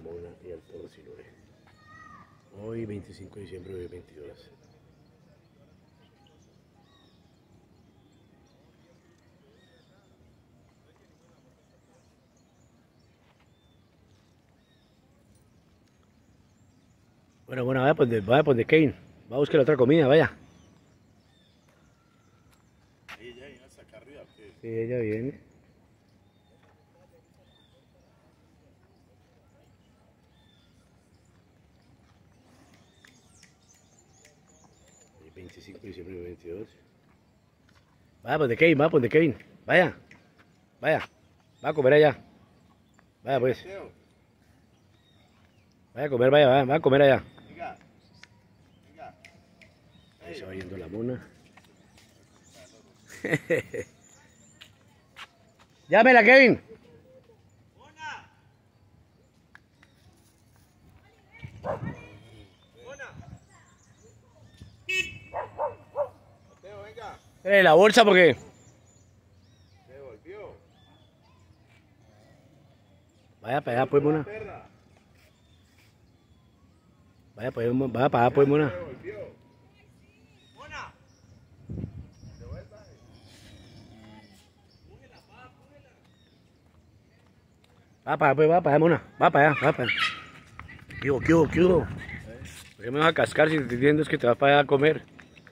mona y al toro Siloé. Hoy 25 de diciembre de 2022. Bueno, vaya pues de Kevin. Va a buscar otra comida, vaya. ¿Ella viene hasta acá arriba o qué? Sí, ella viene. Hoy 25 de diciembre de 2022. Vaya pues de Kevin, vaya pues de Kevin. Vaya, vaya. Va a comer allá. Vaya pues. Vaya a comer, vaya a comer allá. Venga, venga. Ahí se va yendo la mona. Llámela, Kevin. Mateo, venga. La bolsa porque... Se volvió. Vaya para allá pues, mona. Perra. Vaya para allá pues, mona. Se volvió. Mona. Va para allá, mona. Va para allá. ¿Qué hubo? ¿Por qué me vas a cascar si te estoy diciendo es que te vas para allá a comer?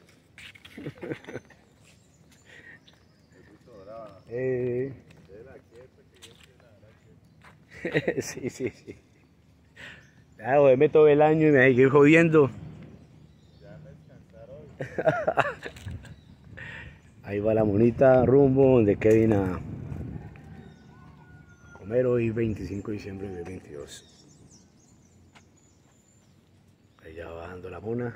Sí. Ya, joderme todo el año y me seguir jodiendo. Ya me descansaron. Ahí va la monita rumbo donde Kevin a comer hoy 25 de diciembre de 2022. Ahí ya va bajando la mona.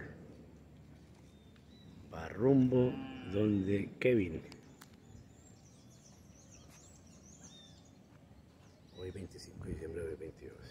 Va rumbo donde Kevin. Hoy 25 de diciembre de 2022.